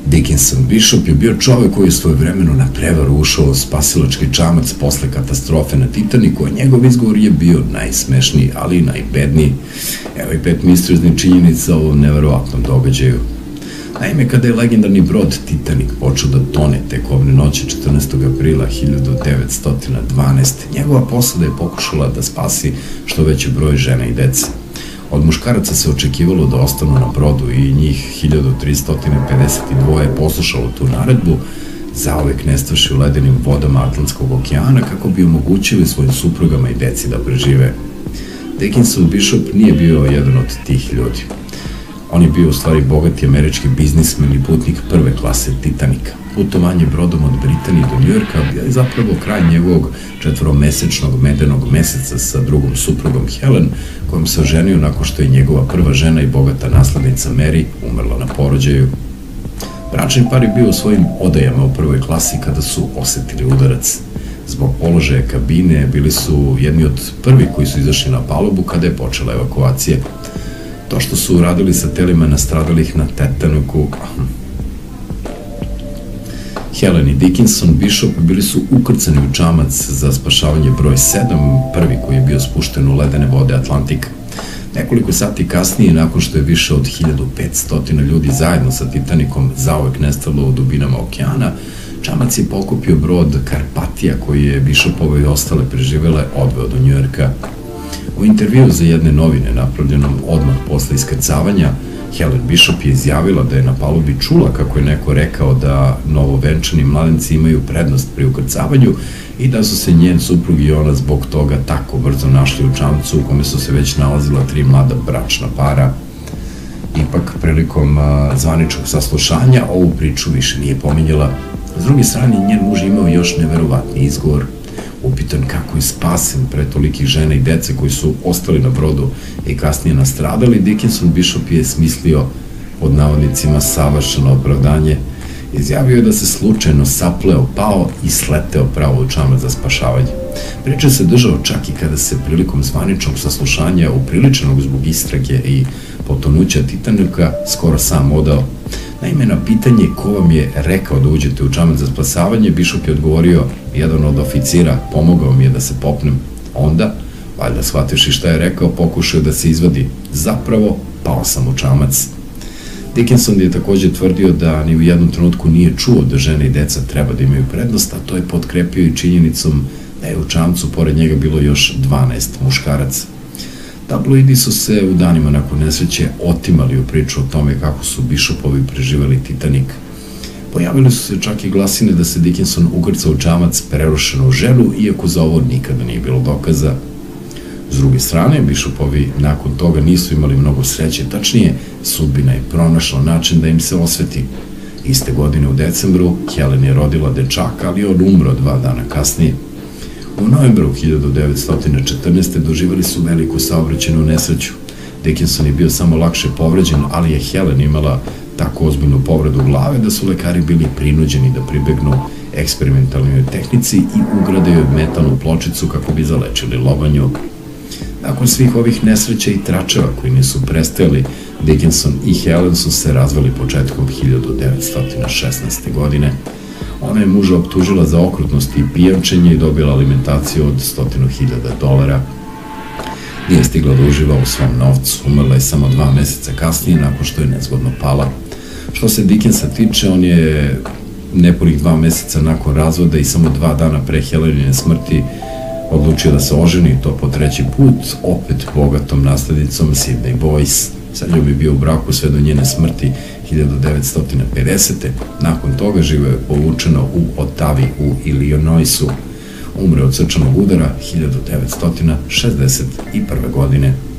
Dickinson Bishop je bio čovek koji je svojevremeno na prevaru ušao u spasilački čamac posle katastrofe na Titaniku, a njegov izgovor je bio najsmešniji, ali i najbedniji. Evo i 5 misterioznih činjenica o ovom neverovatnom događaju. Naime, kada je legendarni brod Titanic počeo da tone tekovne noći 14. aprila 1912, njegova posada je pokušala da spasi što veći broj žena i dece. Od muškaraca se očekivalo da ostanu na brodu i njih 1352 je poslušalo tu naredbu, zauvek nestaši u ledenim vodama Atlantskog okeana kako bi omogućili svojim suprugama i deci da prežive. Dickinson Bishop nije bio jedan od tih ljudi. On je bio u stvari bogati američki biznismen i putnik prve klase Titanika. Putovanje brodom od Britanije do Njujorka bio je zapravo kraj njegovog 4-mesečnog medenog meseca sa drugom suprugom Helen, kojom se oženio nakon što je njegova prva žena i bogata naslednica Mary umrla na porođaju. Bračni par je bio u svojim odajama u prvoj klasi kada su osetili udarac. Zbog položaja kabine bili su jedni od prvi koji su izašli na palubu kada je počela evakuacija. To što su uradili sa telima nastradalih na Titaniku, Helen i Dickinson Bishop bili su ukrcani u čamac za spašavanje broj 7, prvi koji je bio spušten u ledene vode Atlantika. Nekoliko sati kasnije, nakon što je više od 1500 ljudi zajedno sa Titanikom zauvek nestalo u dubinama okeana, čamac je pokupio brod Karpatija koji je Bishopove i ostale preživele odveo do Njujorka. U intervju za jedne novine napravljenom odmah posle iskrcavanja, Helen Bishop je izjavila da je na palubi čula kako je neko rekao da novovenčani mladenci imaju prednost pri ukrcavanju i da su se njen suprug i ona zbog toga tako brzo našli u čamcu u kome su se već nalazila 3 mlada bračna para. Ipak, prilikom zvaničnog saslušanja, ovu priču više nije pominjala. S druge strane, njen muž imao još neverovatni izgovor. Upitan kako je spasen pre tolikih žena i dece koji su ostali na brodu i kasnije nastradali, Dickinson Bishop je smislio, pod navodnicima, savršeno opravdanje. Izjavio je da se slučajno sapleo, pao i sleteo pravo u čamac za spašavanje. Priča se držao čak i kada se prilikom zvaničnog saslušanja upriličenog zbog istrage i potonuća Titanika skoro sam odao. Naime, na pitanje ko vam je rekao da uđete u čamac za spasavanje, Bishop je odgovorio: jedan od oficira, pomogao mi je da se popnem. Onda, valjda shvativši šta je rekao, pokušao da se izvadi. Zapravo, pao sam u čamac. Dickinson je takođe tvrdio da ni u jednom trenutku nije čuo da žene i deca treba da imaju prednost, a to je potkrepio i činjenicom da je u čamcu pored njega bilo još 12 muškaraca. Tabloidi su se u danima nakon nesreće otimali u priču o tome kako su Bishopovi preživeli Titanik. Pojavili su se čak i glasine da se Dickinson ukrcao u čamac prerušeno u želu, iako za ovo nikada nije bilo dokaza. S druge strane, Bishopovi nakon toga nisu imali mnogo sreće, tačnije, sudbina je pronašla način da im se osveti. Iste godine u decembru Helen je rodila dečaka, ali on umro 2 dana kasnije. U novembru 1914. doživali su veliku saobraćajnu nesreću. Dickinson je bio samo lakše povređen, ali je Helen imala tako ozbiljnu povredu glave da su lekari bili prinuđeni da pribegnu eksperimentalnoj tehnici i ugrade joj metalnu pločicu kako bi zalečili lobanju. Nakon svih ovih nesreća i tračeva koji nisu prestajali, Dickinson i Helen su se razveli početkom 1916. godine. Ona je muža optužila za okrutnost i pijančenje i dobila alimentaciju od $100.000. Nije stigla da uživa u svom novcu, umrla je samo 2 meseca kasnije nakon što je nezgodno pala. Što se Dickinsa tiče, on je nepunih 2 meseca nakon razvoda i samo 2 dana pre Helenine smrti odlučio da se oženi, to po 3. put, opet bogatom naslednicom Sydney Boyce. Sa njom je bio u braku sve do njene smrti 1950. Nakon toga živeo je povučeno u Ottavi u Illinoisu. Umre od srčanog udara 1961. godine.